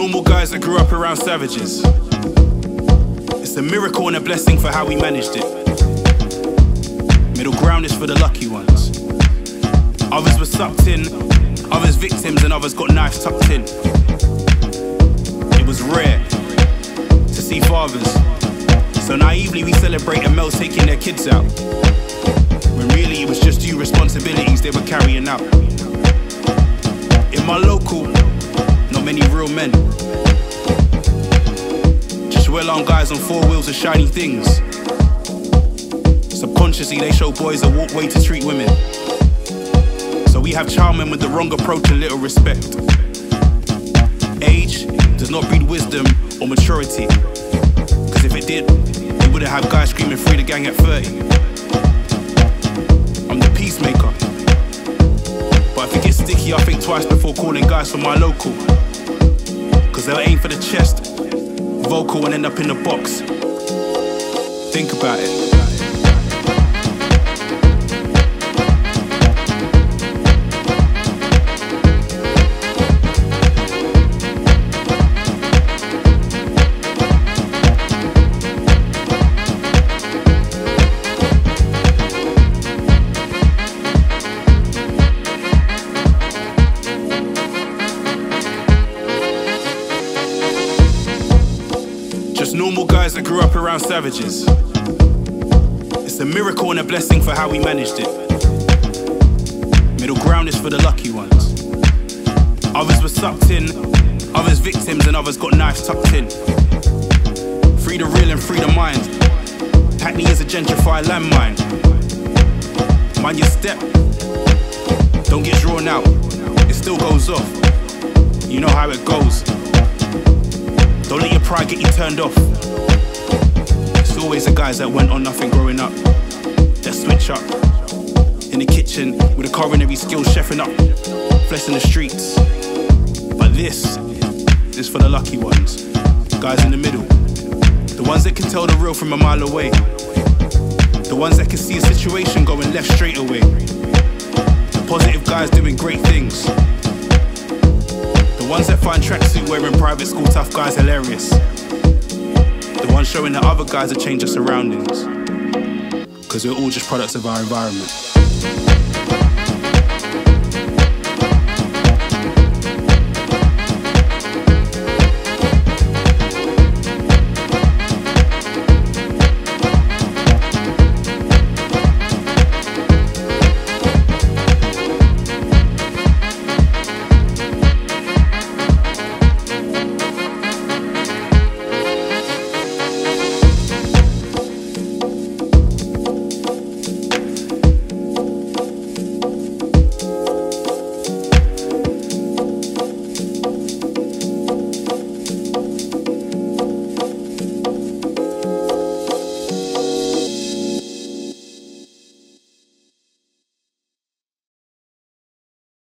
normal guys that grew up around savages. It's a miracle and a blessing for how we managed it. Middle ground is for the lucky ones. Others were sucked in, others victims, and others got knives tucked in. It was rare to see fathers, so naively we celebrated males taking their kids out, when really it was just due responsibilities they were carrying out. In my local, not many real men, just well-armed guys on four wheels of shiny things. Subconsciously they show boys a way to treat women. So we have charming with the wrong approach and little respect. Age does not breed wisdom or maturity, cause if it did, we wouldn't have guys screaming free the gang at 30. I'm the peacemaker, but if it gets sticky I think twice before calling guys from my local, cause they'll aim for the chest, vocal, and end up in the box. Think about it. Normal guys that grew up around savages. It's a miracle and a blessing for how we managed it. Middle ground is for the lucky ones. Others were sucked in, others victims, and others got knives tucked in. Free the real and free the mind. Hackney is a gentrified landmine. Mind your step, don't get drawn out, it still goes off. You know how it goes. Don't let your pride get you turned off. It's always the guys that went on nothing growing up that switch up. In the kitchen with a culinary skills, chefing up, flesh in the streets. But this is for the lucky ones. Guys in the middle. The ones that can tell the real from a mile away. The ones that can see a situation going left straight away. The positive guys doing great things. The ones that find tracksuit wearing private school tough guys hilarious. The ones showing the other guys that change their surroundings. Cause we're all just products of our environment.